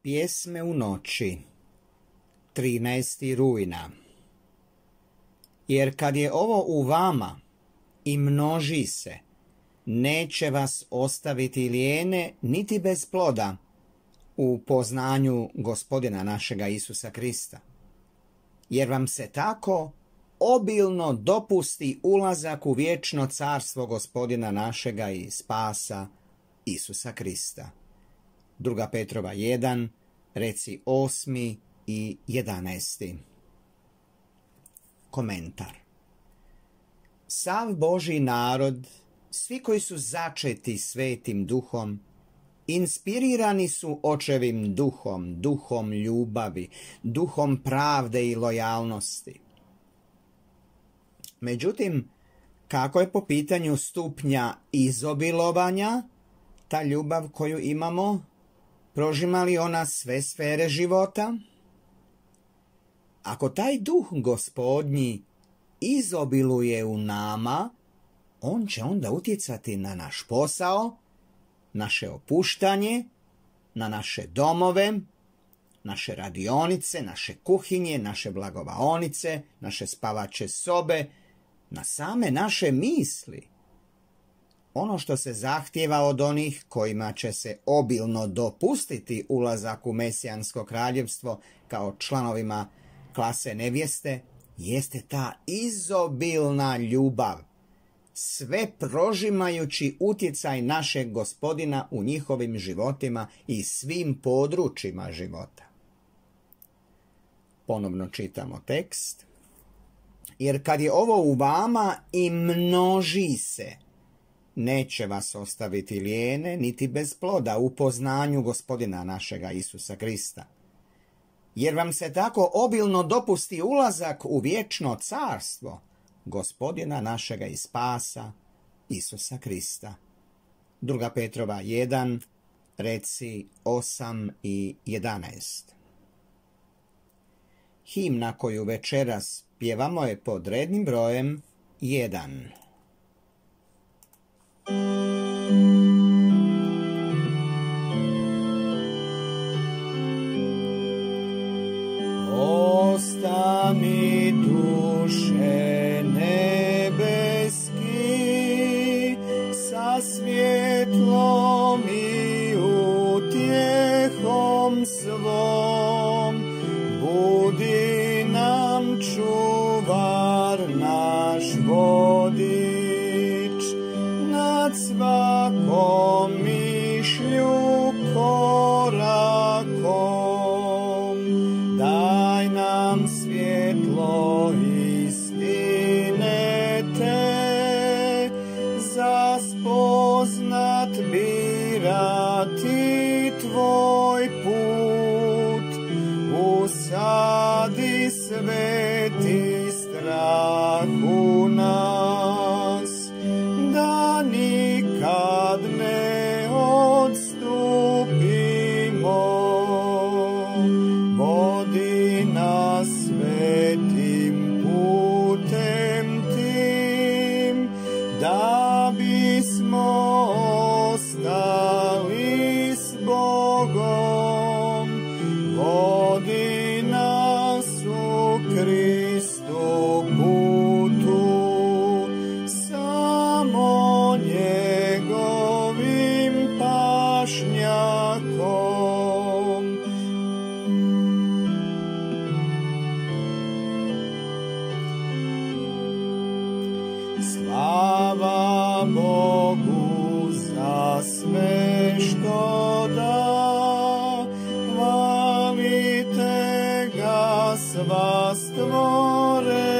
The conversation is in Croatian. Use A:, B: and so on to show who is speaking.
A: Pjesme u noći, 13. rujna. Jer kad je ovo u vama i množi se, neće vas ostaviti lijene niti bez ploda u poznanju Gospodina našega Isusa Krista. Jer vam se tako obilno dopusti ulazak u vječno carstvo Gospodina našega i spasa Isusa Krista. 2. Petrova 1, reci 8. i 11. Komentar. Sav Božji narod, svi koji su začeti Svetim Duhom, inspirirani su Očevim duhom, duhom ljubavi, duhom pravde i lojalnosti. Međutim, kako je po pitanju stupnja izobilovanja ta ljubav koju imamo? Prožima li ona sve sfere života? Ako taj duh Gospodnji izobiluje u nama, on će onda utjecati na naš posao, naše opuštanje, na naše domove, naše radionice, naše kuhinje, naše blagovaonice, naše spavaće sobe, na same naše misli. Ono što se zahtijeva od onih kojima će se obilno dopustiti ulazak u Mesijansko kraljevstvo kao članovima klase nevjeste, jeste ta izobilna ljubav, sve prožimajući utjecaj našeg Gospodina u njihovim životima i svim područjima života. Ponovno čitamo tekst. Jer kad je ovo u vama i množi se, neće vas ostaviti lijene niti bez ploda u poznanju Gospodina našega Isusa Krista. Jer vam se tako obilno dopusti ulazak u vječno carstvo Gospodina našega i spasa Isusa Krista. 2. Petrova 1, reci 8 i 11. Himna koju večeras pjevamo je pod rednim brojem 1. Ostani duše nebeski, sa svjetlom i utjehom svom, budi nam čuvar naš vodič, nad svakom mišlju korakom. Daj nam svjetlo istine te, za spoznat birati tvoj put. Usadi sveti strah u nas, da nikad ne odstupimo. Vodi nas svetim putem tim, da bismo ostali s Bogom. Vodi nas u Kristu putu, samo njegovim pašnjakom. Slava Bogu za sve što da, hvalite ga sva stvorena.